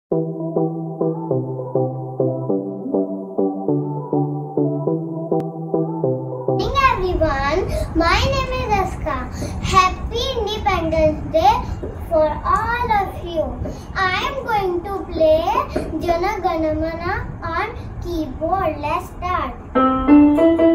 Everyone, my name is Aska. Happy Independence Day for all of you. I am going to play Jana Gana Mana on keyboard. Let's start.